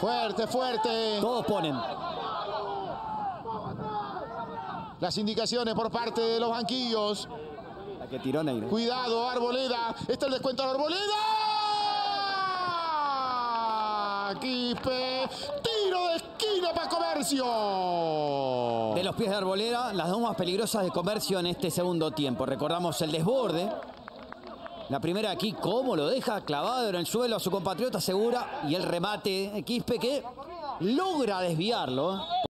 Fuerte, fuerte. Todos ponen. Las indicaciones por parte de los banquillos. La que tiró Neiro. Cuidado, Arboleda. Está el descuento de Arboleda. Quispe. Tiro de esquina para Comercio. De los pies de Arboleda, las dos más peligrosas de Comercio en este segundo tiempo. Recordamos el desborde. La primera aquí, cómo lo deja clavado en el suelo a su compatriota Segura. Y el remate de Quispe que logra desviarlo.